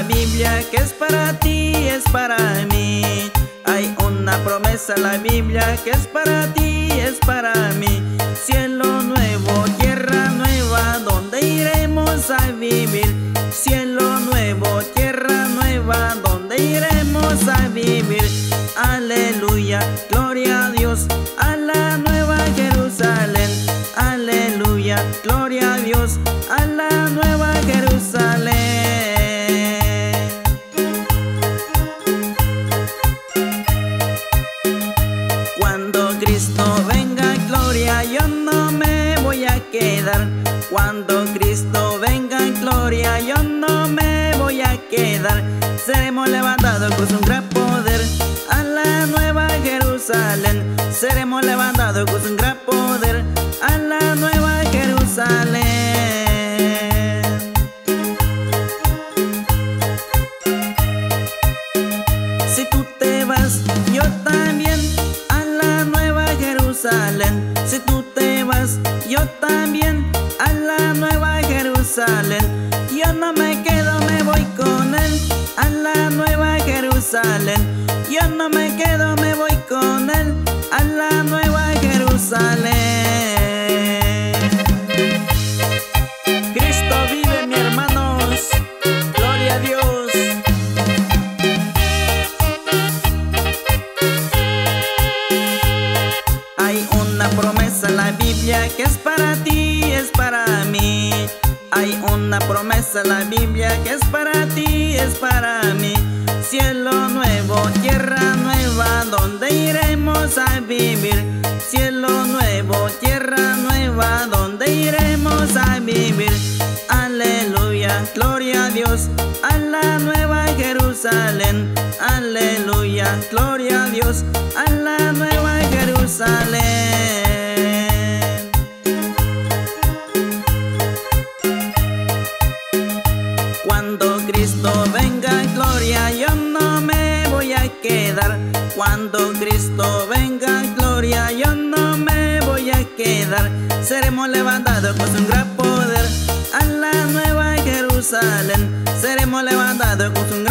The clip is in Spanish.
Biblia que es para ti, es para mí. Hay una promesa en la Biblia que es para ti, es para mí. Cielo nuevo, tierra nueva, donde iremos a vivir. Cielo nuevo, tierra nueva, donde iremos a vivir. Aleluya, gloria a Dios, a la nueva Jerusalén. Aleluya, gloria a Dios, a la nueva Jerusalén. Cuando Cristo venga en gloria, yo no me voy a quedar. Cuando Cristo venga en gloria, yo no me voy a quedar. Seremos levantados con un gran poder a la nueva Jerusalén. Seremos levantados con un gran poder a la nueva Jerusalén. Si tú te vas, yo también a la nueva Jerusalén. Si tú te vas, yo también a la nueva Jerusalén. Yo no me quedo, me voy con él a la nueva Jerusalén. Yo no me quedo, me voy con él a la nueva Jerusalén. Cristo vive, mis hermanos, gloria a Dios. Hay una promesa en la Biblia que es para ti, es para mí. Hay una promesa en la Biblia que es para ti, es para mí. Cielo nuevo, tierra nueva, donde iremos a vivir. Cielo nuevo, tierra nueva, donde iremos a vivir. Aleluya, gloria a Dios, a la nueva Jerusalén. Aleluya, gloria a Dios, a la nueva Jerusalén. Cuando Cristo venga en gloria, yo no me voy a quedar. Cuando Cristo venga en gloria, yo no me voy a quedar. Seremos levantados con un gran poder a la nueva Jerusalén. Seremos levantados con un